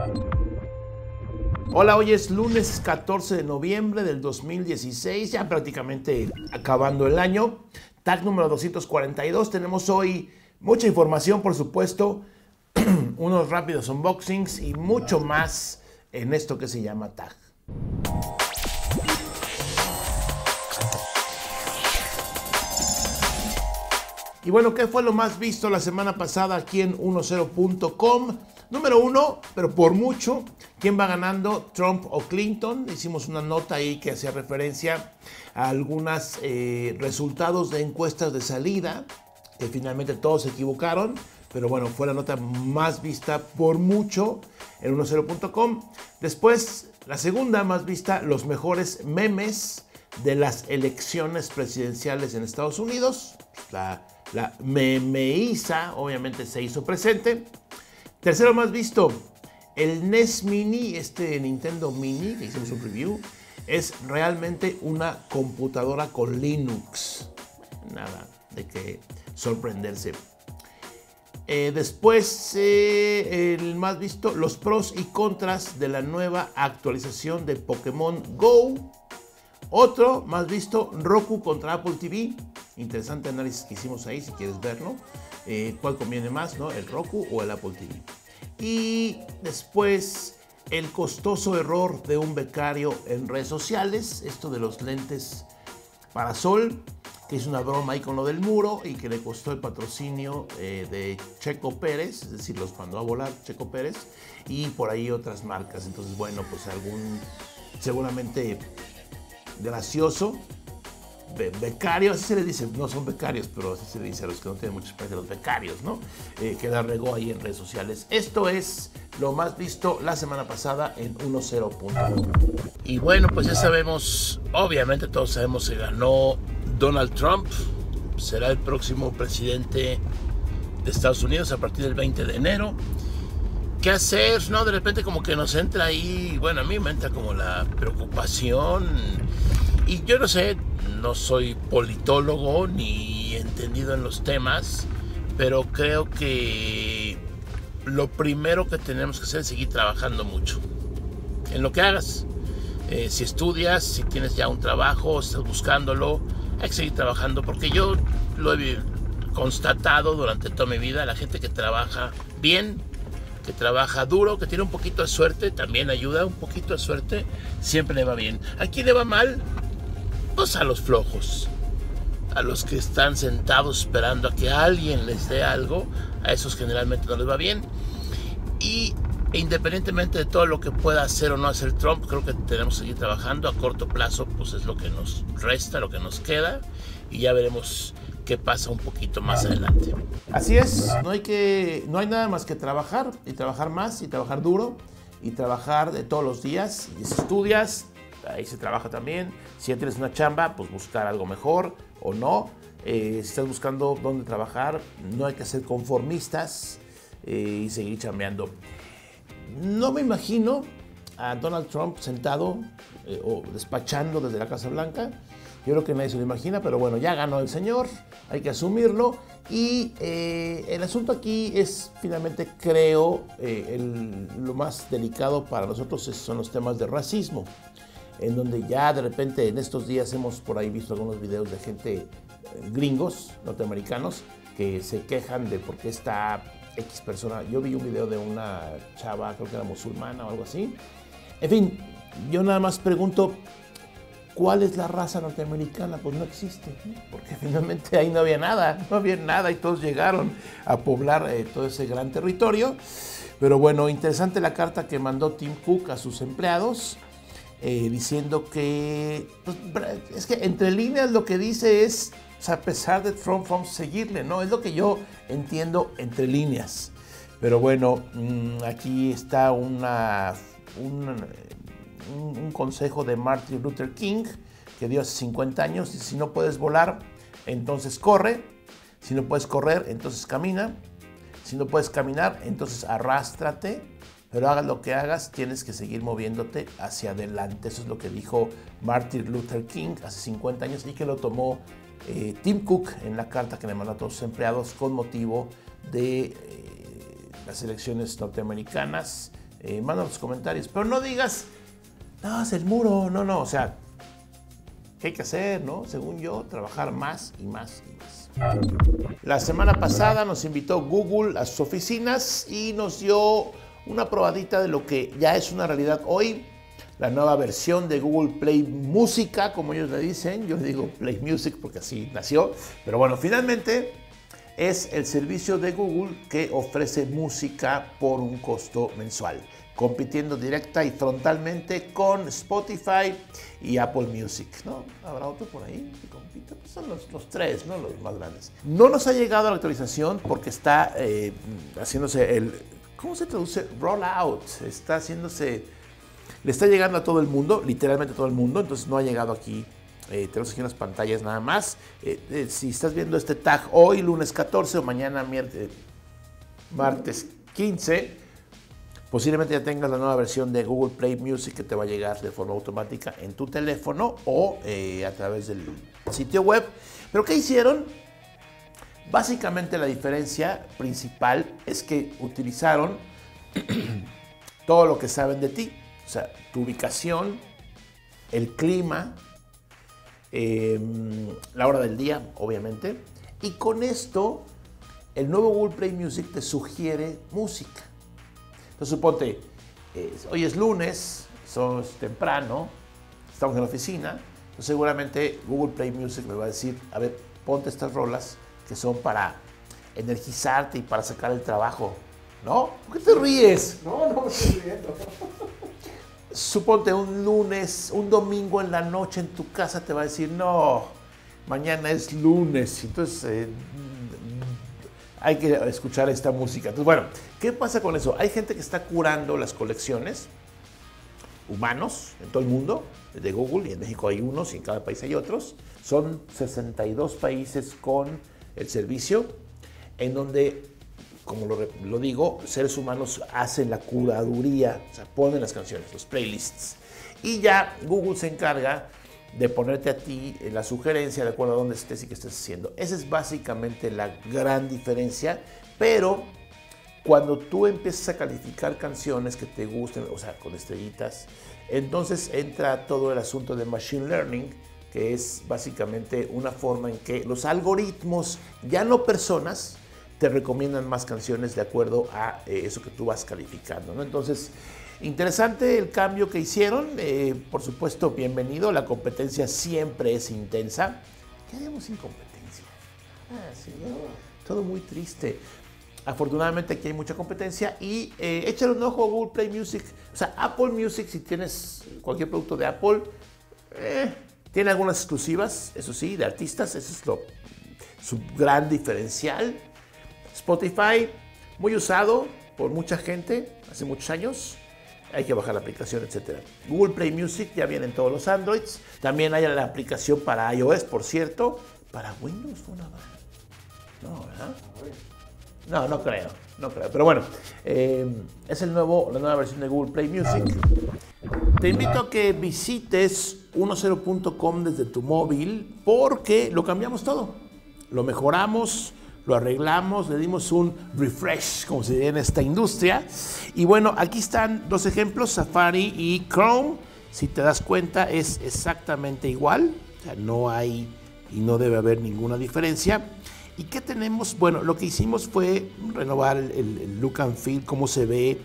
Hola, hoy es lunes 14 de noviembre del 2016, ya prácticamente acabando el año. Tag número 242, tenemos hoy mucha información, por supuesto, unos rápidos unboxings y mucho más en esto que se llama Tag. Y bueno, ¿qué fue lo más visto la semana pasada aquí en 10.com? Número uno, pero por mucho, ¿quién va ganando? ¿Trump o Clinton? Hicimos una nota ahí que hacía referencia a algunos resultados de encuestas de salida, que finalmente todos se equivocaron, pero bueno, fue la nota más vista por mucho en 10.com. Después, la segunda más vista, los mejores memes de las elecciones presidenciales en Estados Unidos. La memeiza obviamente se hizo presente. Tercero más visto, el NES Mini, este Nintendo Mini, que hicimos un review, es realmente una computadora con Linux. Nada de que sorprenderse. Después, el más visto, los pros y contras de la nueva actualización de Pokémon Go. Otro más visto, Roku contra Apple TV. Interesante análisis que hicimos ahí, si quieres verlo. ¿Cuál conviene más, no? ¿El Roku o el Apple TV? Y después, el costoso error de un becario en redes sociales. Esto de los lentes para sol, que es una broma ahí con lo del muro y que le costó el patrocinio de Checo Pérez, es decir, los mandó a volar Checo Pérez, y por ahí otras marcas. Entonces, bueno, pues algún seguramente gracioso becario, así se le dice, no son becarios, pero así se le dice a los que no tienen mucha experiencia, los becarios, ¿no? Que la regó ahí en redes sociales. Esto es lo más visto la semana pasada en 10.com. Y bueno, pues ya sabemos, obviamente todos sabemos que ganó Donald Trump. Será el próximo presidente de Estados Unidos a partir del 20 de enero. ¿Qué hacer? No, de repente como que nos entra ahí, bueno, a mí me entra como la preocupación. Y yo no sé, no soy politólogo ni entendido en los temas, pero creo que lo primero que tenemos que hacer es seguir trabajando mucho en lo que hagas. Si estudias, si tienes ya un trabajo, estás buscándolo, hay que seguir trabajando, porque yo lo he constatado durante toda mi vida. La gente que trabaja bien, que trabaja duro, que tiene un poquito de suerte, también ayuda, un poquito de suerte, siempre le va bien. ¿A quién le va mal? Pues a los flojos, a los que están sentados esperando a que alguien les dé algo. A esos generalmente no les va bien. Y independientemente de todo lo que pueda hacer o no hacer Trump, creo que tenemos que seguir trabajando. A corto plazo, pues es lo que nos resta, lo que nos queda, y ya veremos qué pasa un poquito más adelante. Así es, no hay nada más que trabajar, y trabajar más, y trabajar duro, y trabajar de todos los días. Y si estudias, ahí se trabaja también. Si ya tienes una chamba, pues buscar algo mejor o no. Si estás buscando dónde trabajar, no hay que ser conformistas y seguir chambeando. No me imagino a Donald Trump sentado o despachando desde la Casa Blanca. Yo creo que nadie se lo imagina, pero bueno, ya ganó el señor, hay que asumirlo. Y el asunto aquí es, finalmente, creo, lo más delicado para nosotros son los temas de racismo, en donde ya de repente en estos días hemos por ahí visto algunos videos de gente, gringos, norteamericanos, que se quejan de por qué está X persona. Yo vi un video de una chava, creo que era musulmana o algo así. En fin, yo nada más pregunto, ¿cuál es la raza norteamericana? Pues no existe, porque finalmente ahí no había nada y todos llegaron a poblar todo ese gran territorio. Pero bueno, interesante la carta que mandó Tim Cook a sus empleados, diciendo que, pues, es que entre líneas lo que dice es, o sea, a pesar de Trump vamos a seguirle, ¿no? Es lo que yo entiendo entre líneas. Pero bueno, aquí está un consejo de Martin Luther King que dio hace 50 años. Dice, si no puedes volar, entonces corre. Si no puedes correr, entonces camina. Si no puedes caminar, entonces arrástrate. Pero hagas lo que hagas, tienes que seguir moviéndote hacia adelante. Eso es lo que dijo Martin Luther King hace 50 años y que lo tomó Tim Cook en la carta que le mandó a todos sus empleados con motivo de las elecciones norteamericanas manda los comentarios. Pero no digas, no, es el muro, no, o sea, ¿qué hay que hacer, no? Según yo, trabajar más y más y más. La semana pasada nos invitó Google a sus oficinas y nos dio una probadita de lo que ya es una realidad hoy. La nueva versión de Google Play Música, como ellos le dicen. Yo le digo Play Music porque así nació. Pero bueno, finalmente es el servicio de Google que ofrece música por un costo mensual, compitiendo directa y frontalmente con Spotify y Apple Music, ¿no? ¿Habrá otro por ahí que compita? Pues son los tres, ¿no? Los más grandes. No nos ha llegado la actualización porque está haciéndose el... ¿Cómo se traduce? Rollout. Está haciéndose... Le está llegando a todo el mundo, literalmente a todo el mundo, entonces no ha llegado aquí. Tenemos aquí unas pantallas nada más. Si estás viendo este tag hoy, lunes 14 o mañana, martes 15, posiblemente ya tengas la nueva versión de Google Play Music que te va a llegar de forma automática en tu teléfono o a través del sitio web. ¿Pero qué hicieron? Básicamente la diferencia principal es que utilizaron todo lo que saben de ti. O sea, tu ubicación, el clima, la hora del día, obviamente. Y con esto, el nuevo Google Play Music te sugiere música. Entonces, suponte, hoy es lunes, es temprano, estamos en la oficina. Entonces, seguramente Google Play Music me va a decir, a ver, ponte estas rolas que son para energizarte y para sacar el trabajo. ¿No? ¿Por qué te ríes? No me estoy riendo. Suponte un lunes, un domingo en la noche en tu casa te va a decir, no, mañana es lunes, entonces hay que escuchar esta música. Entonces, bueno, ¿qué pasa con eso? Hay gente que está curando las colecciones, humanos en todo el mundo, de Google, y en México hay unos y en cada país hay otros. Son 62 países con el servicio, en donde, como lo digo, seres humanos hacen la curaduría, o sea, ponen las canciones, los playlists. Y ya Google se encarga de ponerte a ti la sugerencia de acuerdo a dónde estés y qué estés haciendo. Esa es básicamente la gran diferencia, pero cuando tú empiezas a calificar canciones que te gusten, o sea, con estrellitas, entonces entra todo el asunto de Machine Learning, que es básicamente una forma en que los algoritmos, ya no personas, te recomiendan más canciones de acuerdo a eso que tú vas calificando, ¿no? Entonces, interesante el cambio que hicieron. Por supuesto, bienvenido. La competencia siempre es intensa. ¿Qué haremos sin competencia? Sí, todo muy triste. Afortunadamente aquí hay mucha competencia y échale un ojo a Google Play Music. O sea, Apple Music, si tienes cualquier producto de Apple, tiene algunas exclusivas, eso sí, de artistas. Eso es su gran diferencial. Spotify, muy usado por mucha gente hace muchos años. Hay que bajar la aplicación, etc. Google Play Music ya viene en todos los Androids. También hay la aplicación para iOS, por cierto. ¿Para Windows fue una banda? No, ¿verdad? No creo. Pero bueno, es la nueva versión de Google Play Music. Te invito a que visites 10.com desde tu móvil porque lo cambiamos todo. Lo mejoramos, lo arreglamos, le dimos un refresh, como se diría en esta industria. Y bueno, aquí están dos ejemplos, Safari y Chrome. Si te das cuenta, es exactamente igual. O sea, no hay y no debe haber ninguna diferencia. ¿Y qué tenemos? Bueno, lo que hicimos fue renovar el look and feel, cómo se ve,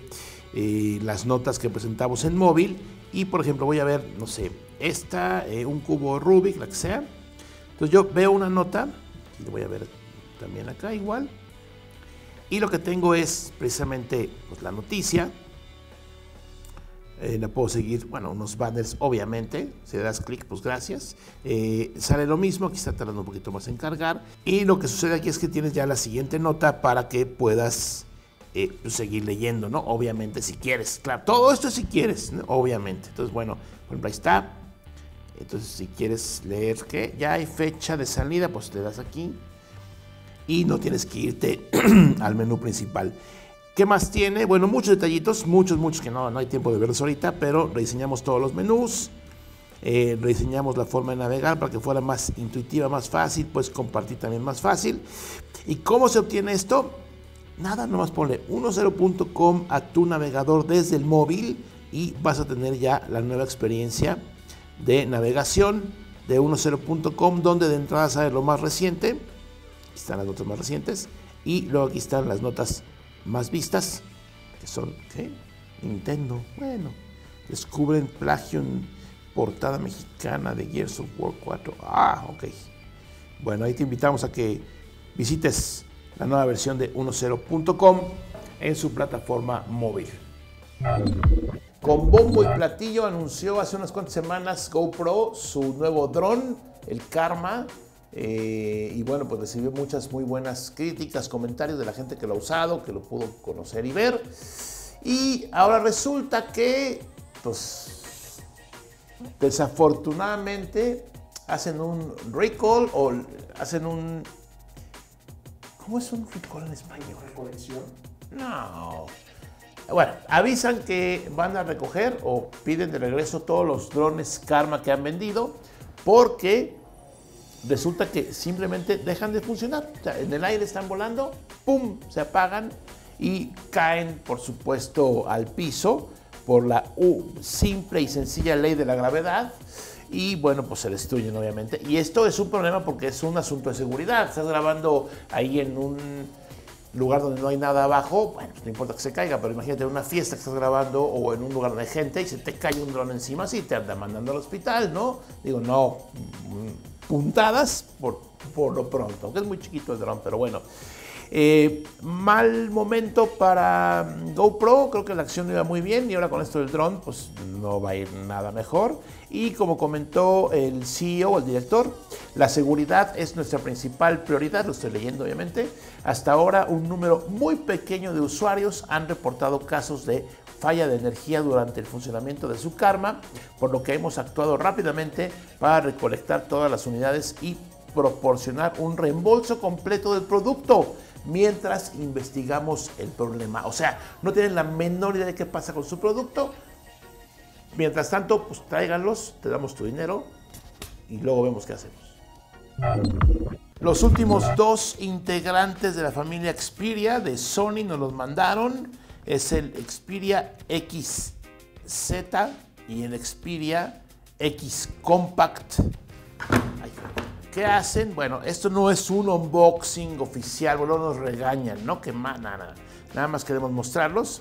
las notas que presentamos en móvil. Y, por ejemplo, voy a ver, no sé, un cubo Rubik, la que sea. Entonces yo veo una nota, y lo voy a ver también acá igual, y lo que tengo es precisamente pues, la noticia. La puedo seguir, bueno, unos banners obviamente, si le das clic pues gracias, sale lo mismo, aquí está tardando un poquito más en cargar, y lo que sucede aquí es que tienes ya la siguiente nota para que puedas pues, seguir leyendo, ¿no? Obviamente si quieres, claro, todo esto si quieres, ¿no? Obviamente. Entonces bueno, por ejemplo ahí está. Entonces si quieres leer que ya hay fecha de salida, pues le das aquí y no tienes que irte al menú principal. ¿Qué más tiene? Bueno, muchos detallitos, muchos que no hay tiempo de verlos ahorita, pero rediseñamos todos los menús, rediseñamos la forma de navegar para que fuera más intuitiva, más fácil, pues compartir también más fácil. ¿Y cómo se obtiene esto? Nada, nomás ponle 10.com a tu navegador desde el móvil y vas a tener ya la nueva experiencia de navegación de 10.com, donde de entrada sale lo más reciente. Aquí están las notas más recientes y luego aquí están las notas más vistas, que son, ¿qué? Nintendo. Bueno, descubren plagio en portada mexicana de Gears of War 4. Ah, ok. Bueno, ahí te invitamos a que visites la nueva versión de 10.com en su plataforma móvil. Con bombo y platillo anunció hace unas cuantas semanas GoPro su nuevo dron, el Karma. Y bueno, pues recibió muchas muy buenas críticas, comentarios de la gente que lo ha usado, que lo pudo conocer y ver. Y ahora resulta que, pues, desafortunadamente hacen un recall o hacen un... ¿Cómo es un recall en español? ¿Colección? No. Bueno, avisan que van a recoger o piden de regreso todos los drones Karma que han vendido porque resulta que simplemente dejan de funcionar. O sea, en el aire están volando, ¡pum!, se apagan y caen, por supuesto, al piso por la simple y sencilla ley de la gravedad. Y bueno, pues se destruyen obviamente. Y esto es un problema porque es un asunto de seguridad. Estás grabando ahí en un lugar donde no hay nada abajo, bueno, pues no importa que se caiga, pero imagínate en una fiesta que estás grabando o en un lugar donde hay gente y se te cae un dron encima, sí te anda mandando al hospital, ¿no? Digo, no puntadas por lo pronto, aunque es muy chiquito el dron, pero bueno. Mal momento para GoPro, creo que la acción iba muy bien y ahora con esto del dron pues no va a ir nada mejor. Y como comentó el CEO, el director, la seguridad es nuestra principal prioridad, lo estoy leyendo obviamente. Hasta ahora un número muy pequeño de usuarios han reportado casos de falla de energía durante el funcionamiento de su Karma, por lo que hemos actuado rápidamente para recolectar todas las unidades y proporcionar un reembolso completo del producto mientras investigamos el problema. O sea, no tienen la menor idea de qué pasa con su producto. Mientras tanto, pues tráiganlos, te damos tu dinero y luego vemos qué hacemos. Los últimos dos integrantes de la familia Xperia de Sony nos los mandaron. Es el Xperia XZ y el Xperia X Compact. ¿Qué hacen? Bueno, esto no es un unboxing oficial, bueno, nos regañan, ¿no? Que nada más queremos mostrarlos.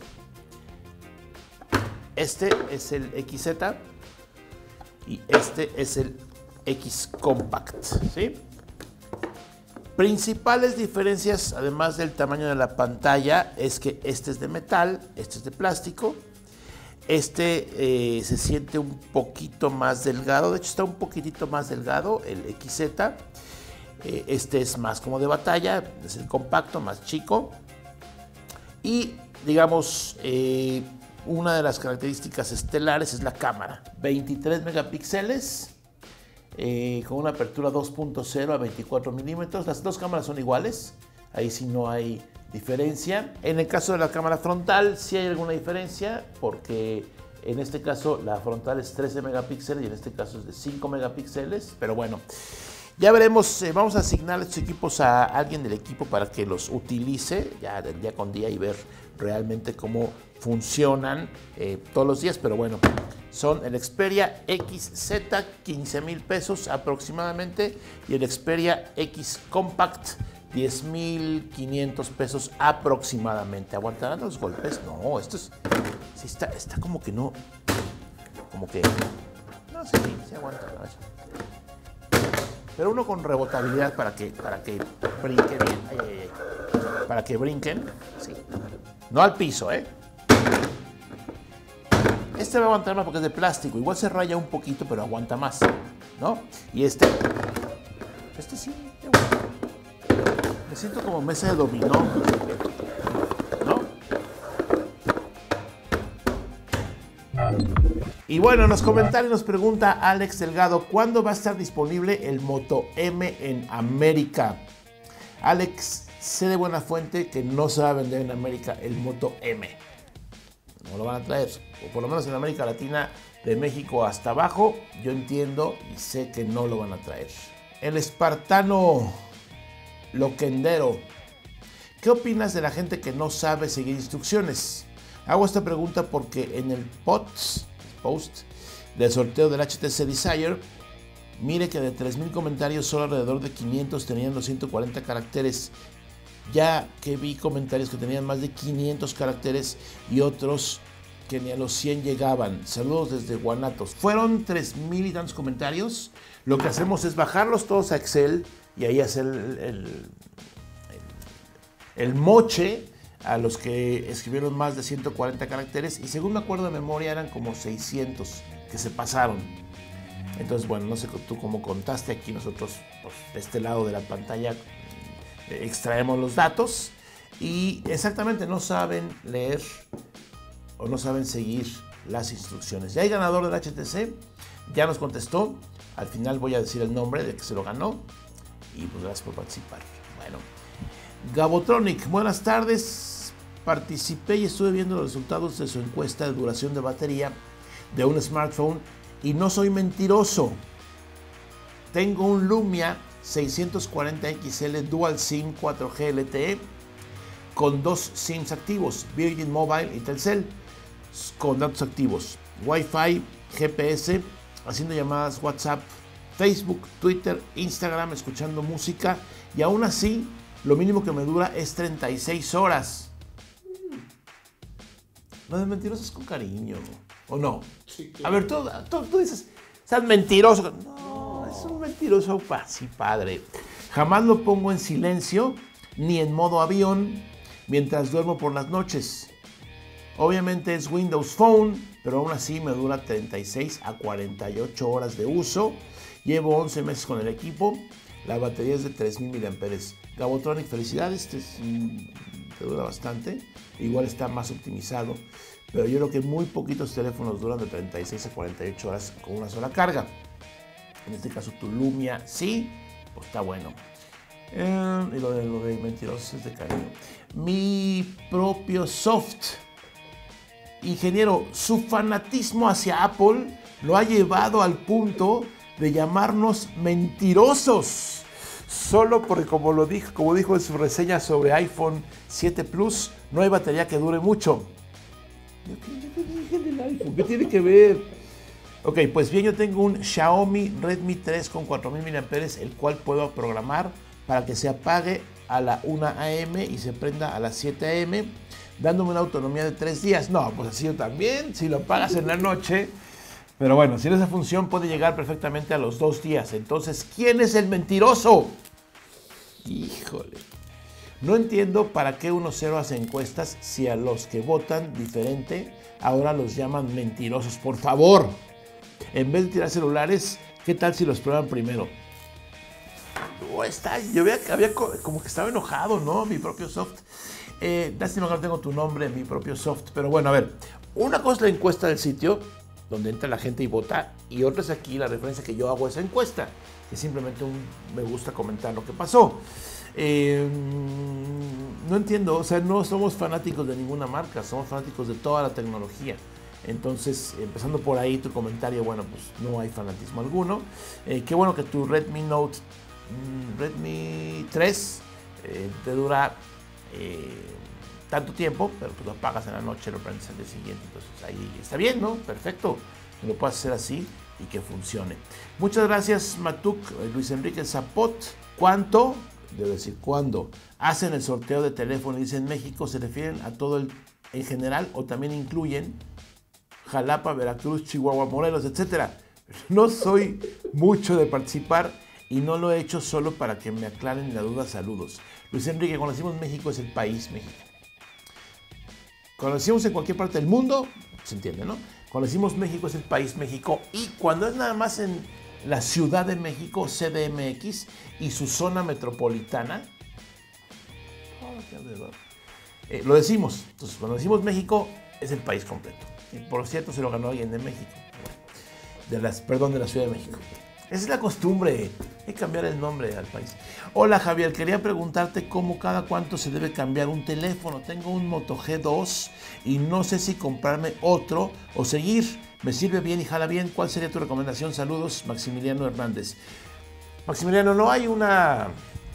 Este es el XZ y este es el X Compact, ¿sí? Principales diferencias, además del tamaño de la pantalla, es que este es de metal, este es de plástico. Este se siente un poquito más delgado, de hecho está un poquitito más delgado el XZ. Este es más como de batalla, es el compacto, más chico. Y digamos, una de las características estelares es la cámara. 23 megapíxeles, con una apertura 2.0 a 24 milímetros. Las dos cámaras son iguales, ahí sí no hay diferencia. En el caso de la cámara frontal sí hay alguna diferencia porque en este caso la frontal es 13 megapíxeles y en este caso es de 5 megapíxeles, pero bueno, ya veremos. Vamos a asignar estos equipos a alguien del equipo para que los utilice ya día con día y ver realmente cómo funcionan todos los días, pero bueno, son el Xperia XZ, 15,000 pesos aproximadamente, y el Xperia X Compact, 10,500 pesos aproximadamente. ¿Aguantarán los golpes? No, esto es... Sí está como que no... Como que... No sé, sí aguanta. Pero uno con rebotabilidad para que brinque bien. Para que brinquen. Sí. No al piso, ¿eh? Este va a aguantar más porque es de plástico. Igual se raya un poquito, pero aguanta más, ¿no? Y este sí, aguanta. Me siento como mesa de dominó, ¿no? Y bueno, en los comentarios nos pregunta Alex Delgado, ¿cuándo va a estar disponible el Moto M en América? Alex, sé de buena fuente que no se va a vender en América el Moto M. No lo van a traer, o por lo menos en América Latina, de México hasta abajo, yo entiendo y sé que no lo van a traer. El espartano Loquendero, ¿Qué opinas de la gente que no sabe seguir instrucciones? Hago esta pregunta porque en el post del sorteo del HTC Desire, mire que de 3,000 comentarios, solo alrededor de 500 tenían los 140 caracteres. Ya que vi comentarios que tenían más de 500 caracteres y otros que ni a los 100 llegaban. Saludos desde Guanatos. Fueron 3,000 y tantos comentarios. Lo que hacemos es bajarlos todos a Excel y ahí hacer el moche a los que escribieron más de 140 caracteres y según me acuerdo de memoria eran como 600 que se pasaron. Entonces, bueno, no sé tú cómo contaste, aquí nosotros pues, de este lado de la pantalla extraemos los datos y exactamente no saben leer o no saben seguir las instrucciones. Ya hay ganador del HTC, ya nos contestó, al final voy a decir el nombre de que se lo ganó y pues gracias por participar. Bueno, Gabotronic, buenas tardes, participé y estuve viendo los resultados de su encuesta de duración de batería de un smartphone y no soy mentiroso. Tengo un Lumia 640 XL Dual SIM 4G LTE con 2 SIMs activos, Virgin Mobile y Telcel, con datos activos, Wi-Fi, GPS, haciendo llamadas WhatsApp, Facebook, Twitter, Instagram, escuchando música y aún así lo mínimo que me dura es 36 horas. Lo de mentiroso es con cariño, ¿o no? Sí, claro. A ver, tú dices, estás mentiroso. No, es un mentiroso así, padre. Jamás lo pongo en silencio ni en modo avión mientras duermo por las noches. Obviamente es Windows Phone, pero aún así me dura 36 a 48 horas de uso. Llevo 11 meses con el equipo. La batería es de 3,000 mAh. Gabotronic, felicidades, te dura bastante. Igual está más optimizado, pero yo creo que muy poquitos teléfonos duran de 36 a 48 horas con una sola carga. En este caso tu Lumia sí, pues está bueno. Y lo de mentirosos es de cariño. Mi propio soft. Ingeniero, su fanatismo hacia Apple lo ha llevado al punto de llamarnos mentirosos. Solo porque como dijo en su reseña sobre iPhone 7 Plus, no hay batería que dure mucho. ¿Qué dije del iPhone? ¿Qué tiene que ver? Ok, pues bien, yo tengo un Xiaomi Redmi 3 con 4,000 mAh, el cual puedo programar para que se apague a la 1 AM y se prenda a las 7 AM, dándome una autonomía de 3 días. No, pues así yo también, si lo apagas en la noche. Pero bueno, si esa función puede llegar perfectamente a los 2 días. Entonces, ¿quién es el mentiroso? Híjole. No entiendo para qué 1-0 hace encuestas si a los que votan diferente ahora los llaman mentirosos. Por favor, en vez de tirar celulares, ¿qué tal si los prueban primero? Yo había como que estaba enojado, ¿no? Mi propio soft. Lástima que no tengo tu nombre, mi propio soft. Pero bueno, a ver, una cosa es la encuesta del sitio, donde entra la gente y vota, y otra es aquí la referencia que yo hago a esa encuesta, que simplemente me gusta comentar lo que pasó. No entiendo, o sea, no somos fanáticos de ninguna marca, somos fanáticos de toda la tecnología. Entonces, empezando por ahí tu comentario, bueno, pues no hay fanatismo alguno. Qué bueno que tu Redmi 3 te dura tanto tiempo, pero tú lo apagas en la noche, lo prendes al día siguiente, entonces ahí está bien, ¿no? Perfecto, lo puedes hacer así y que funcione. Muchas gracias, Matuk, Luis Enrique Zapot. ¿Cuánto? Debo decir, ¿cuándo? Hacen el sorteo de teléfono y dicen México, ¿se refieren a todo en general o también incluyen Jalapa, Veracruz, Chihuahua, Morelos, etcétera? No soy mucho de participar y no lo he hecho solo para que me aclaren la duda. Saludos. Luis Enrique, cuando decimos México es el país México. Cuando decimos en cualquier parte del mundo, se entiende, ¿no? Cuando decimos México es el país México y cuando es nada más en la Ciudad de México, CDMX, y su zona metropolitana, lo decimos. Entonces, cuando decimos México, es el país completo. Y por cierto, se lo ganó alguien de México. De la Ciudad de México. Esa es la costumbre, hay que cambiar el nombre al país. Hola Javier, quería preguntarte cómo cada cuánto se debe cambiar un teléfono. Tengo un Moto G2 y no sé si comprarme otro o seguir. Me sirve bien y jala bien. ¿Cuál sería tu recomendación? Saludos, Maximiliano Hernández. Maximiliano, no hay una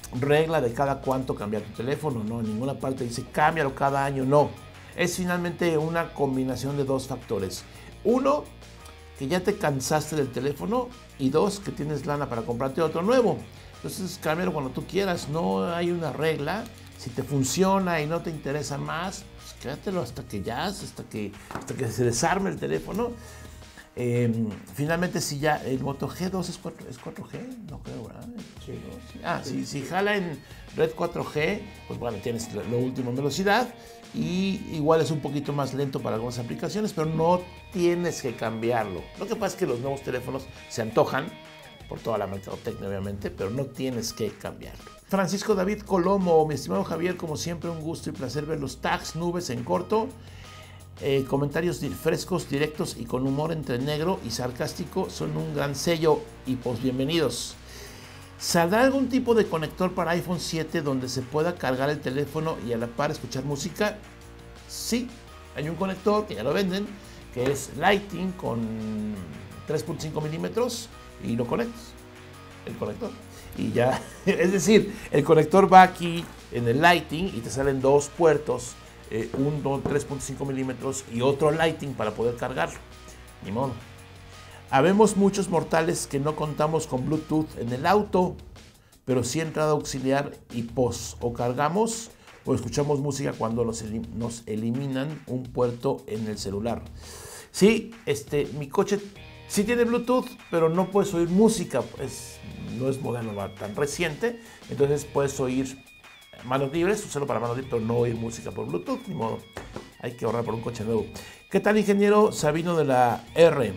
regla de cada cuánto cambiar tu teléfono, ¿no? En ninguna parte dice cámbialo cada año, no. Es finalmente una combinación de dos factores. Uno, que ya te cansaste del teléfono, y dos, que tienes lana para comprarte otro nuevo. Entonces cámbialo cuando tú quieras, no hay una regla. Si te funciona y no te interesa más, pues quédatelo hasta que se desarme el teléfono. Finalmente, si ya el Moto G2 es 4G, no creo, ¿verdad? Sí. Si jala en red 4G, pues bueno, tienes lo último en velocidad, y igual es un poquito más lento para algunas aplicaciones, pero no tienes que cambiarlo. Lo que pasa es que los nuevos teléfonos se antojan por toda la mercadotecnia, obviamente, pero no tienes que cambiarlo. Francisco David Colomo, mi estimado Javier, como siempre, un gusto y placer ver los tags nubes en corto. Comentarios frescos, directos y con humor entre negro y sarcástico son un gran sello, y pues bienvenidos. ¿Saldrá algún tipo de conector para iPhone 7 donde se pueda cargar el teléfono y a la par escuchar música? Sí, hay un conector que ya lo venden, que es Lightning con 3.5 milímetros, y lo conectas, el conector, y ya, es decir, el conector va aquí en el Lightning y te salen dos puertos, uno 3.5 milímetros y otro Lightning para poder cargarlo. Ni modo. Habemos muchos mortales que no contamos con Bluetooth en el auto, pero sí entrada auxiliar y pos. O cargamos o escuchamos música cuando nos eliminan un puerto en el celular. Sí, mi coche sí tiene Bluetooth, pero no puedes oír música. No es modelo tan reciente, entonces puedes oír manos libres, usarlo para manos libres, pero no oír música por Bluetooth, ni modo. Hay que ahorrar por un coche nuevo. ¿Qué tal, ingeniero Sabino de la R?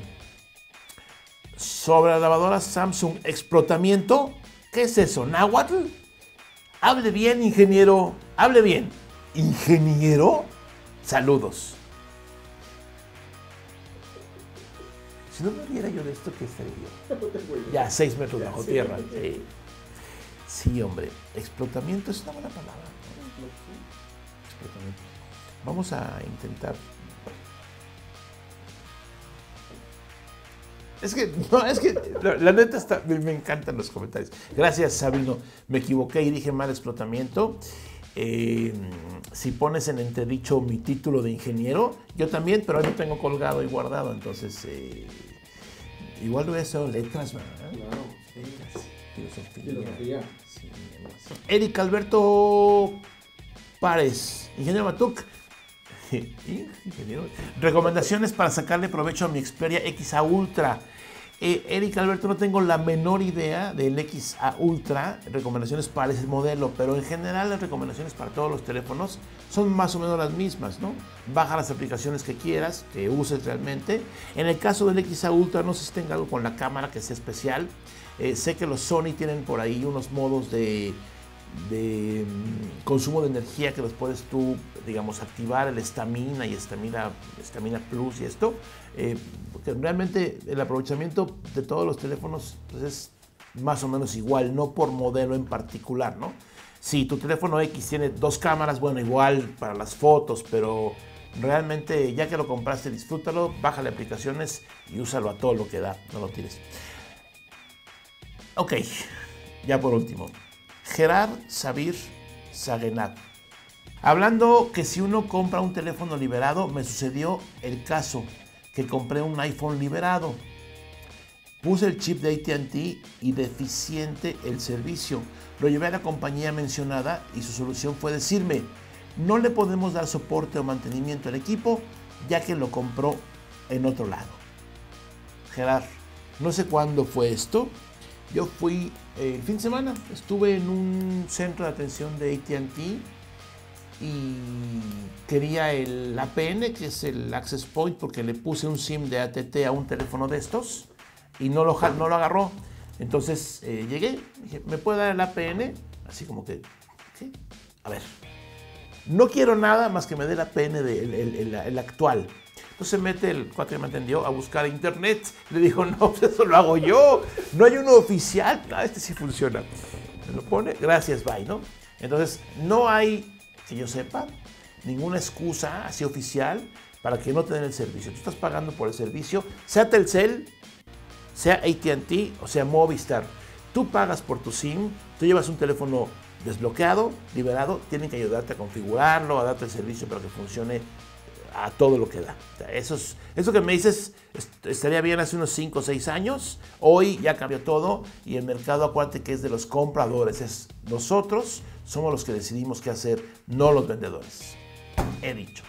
Sobre la lavadora Samsung, ¿explotamiento? ¿Qué es eso? ¿Náhuatl? Hable bien, ingeniero. Hable bien. ¿Ingeniero? Saludos. Si no me riera yo de esto, ¿qué estaría yo? Ya, 6 metros bajo tierra. Sí. Sí, hombre, explotamiento es una buena palabra, ¿no? Explotamiento. Vamos a intentar. Es que la neta me encantan los comentarios. Gracias, Sabino. Me equivoqué y dije mal explotamiento. Si pones en entredicho mi título de ingeniero, yo también, pero ahí lo tengo colgado y guardado, entonces igual lo he hecho letras, ¿verdad? Claro, letras. Filosofía. Sí, Eric Alberto Párez, ingeniero Matuk. Ingeniero. Recomendaciones para sacarle provecho a mi Xperia XA Ultra. Eric Alberto, no tengo la menor idea del XA Ultra, recomendaciones para ese modelo, pero en general las recomendaciones para todos los teléfonos son más o menos las mismas, ¿no? Baja las aplicaciones que quieras, que uses realmente. En el caso del XA Ultra, no sé si tenga algo con la cámara que sea especial. Sé que los Sony tienen por ahí unos modos de consumo de energía que los puedes tú, digamos, activar, el Stamina y Stamina Plus y esto, porque realmente el aprovechamiento de todos los teléfonos pues es más o menos igual, no por modelo en particular, ¿no? Si tu teléfono X tiene 2 cámaras, bueno, igual para las fotos, pero realmente ya que lo compraste, disfrútalo, bájale aplicaciones y úsalo a todo lo que da, no lo tires. Ok, ya por último. Gerard Sabir Sagenat. Hablando que si uno compra un teléfono liberado, me sucedió el caso que compré un iPhone liberado. Puse el chip de AT&T y deficiente el servicio. Lo llevé a la compañía mencionada y su solución fue decirme: no le podemos dar soporte o mantenimiento al equipo ya que lo compró en otro lado. Gerard, no sé cuándo fue esto. Yo fui el fin de semana, estuve en un centro de atención de AT&T y quería el APN, que es el Access Point, porque le puse un SIM de AT&T a un teléfono de estos y no lo agarró. Entonces llegué, dije, ¿me puede dar el APN? Así como que, ¿sí? A ver, no quiero nada más que me dé el APN el actual. Entonces mete el cuate que me atendió a buscar internet. Le dijo, no, pues eso lo hago yo. No hay uno oficial. No, este sí funciona. Me lo pone, gracias, bye, ¿no? Entonces, no hay, que yo sepa, ninguna excusa así oficial para que no te den el servicio. Tú estás pagando por el servicio, sea Telcel, sea AT&T o sea Movistar. Tú pagas por tu SIM, tú llevas un teléfono desbloqueado, liberado, tienen que ayudarte a configurarlo, a darte el servicio para que funcione a todo lo que da. Eso que me dices estaría bien hace unos 5 o 6 años. Hoy ya cambió todo y el mercado, acuérdate que es de los compradores. Nosotros somos los que decidimos qué hacer, no los vendedores. He dicho.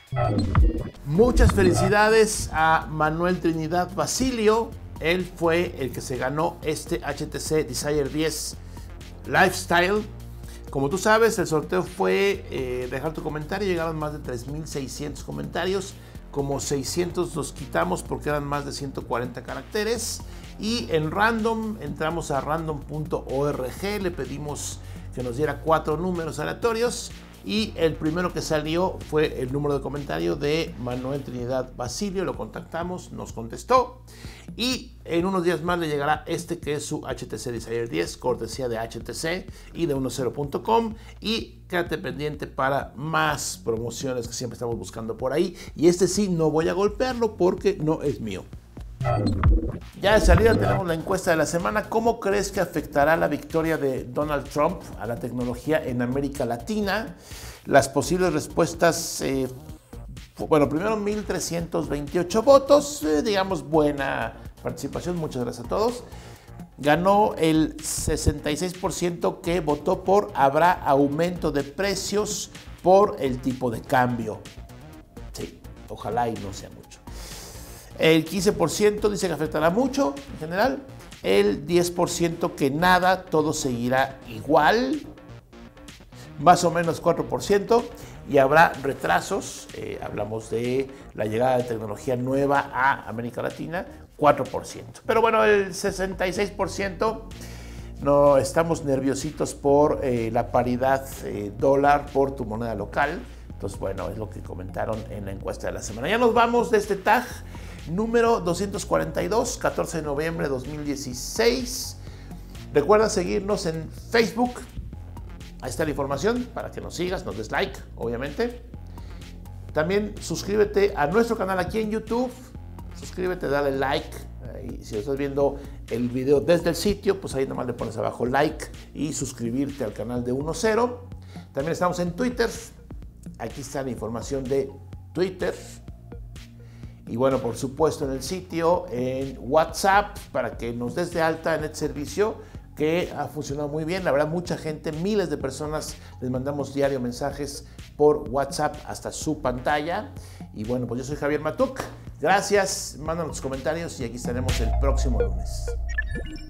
Muchas felicidades a Manuel Trinidad Basilio. Él fue el que se ganó este HTC Desire 10 Lifestyle. Como tú sabes, el sorteo fue dejar tu comentario. Llegaron más de 3,600 comentarios. Como 600 los quitamos porque eran más de 140 caracteres. Y en random, entramos a random.org. Le pedimos que nos diera 4 números aleatorios. Y el primero que salió fue el número de comentario de Manuel Trinidad Basilio. Lo contactamos, nos contestó. Y en unos días más le llegará este que es su HTC Desire 10, cortesía de HTC y de 10.com. Y quédate pendiente para más promociones que siempre estamos buscando por ahí. Y este sí no voy a golpearlo porque no es mío. Ya de salida tenemos la encuesta de la semana. ¿Cómo crees que afectará la victoria de Donald Trump a la tecnología en América Latina? Las posibles respuestas, bueno, primero 1,328 votos, digamos buena participación, muchas gracias a todos. Ganó el 66% que votó por habrá aumento de precios por el tipo de cambio. Sí, ojalá y no sea mucho. El 15% dice que afectará mucho en general. El 10% que nada, todo seguirá igual. Más o menos 4%. Y habrá retrasos. Hablamos de la llegada de tecnología nueva a América Latina. 4%. Pero bueno, el 66% no estamos nerviositos por la paridad dólar por tu moneda local. Entonces, bueno, es lo que comentaron en la encuesta de la semana. Ya nos vamos de este tag. Número 242, 14 de noviembre de 2016. Recuerda seguirnos en Facebook. Ahí está la información para que nos sigas, nos des like, obviamente. También suscríbete a nuestro canal aquí en YouTube. Suscríbete, dale like. Y si estás viendo el video desde el sitio, pues ahí nomás le pones abajo like y suscribirte al canal de 1.0. También estamos en Twitter. Aquí está la información de Twitter. Y bueno, por supuesto en el sitio, en WhatsApp, para que nos des de alta en este servicio que ha funcionado muy bien. La verdad, mucha gente, miles de personas, les mandamos diario mensajes por WhatsApp hasta su pantalla. Y bueno, pues yo soy Javier Matuk. Gracias, mándanos tus comentarios y aquí estaremos el próximo lunes.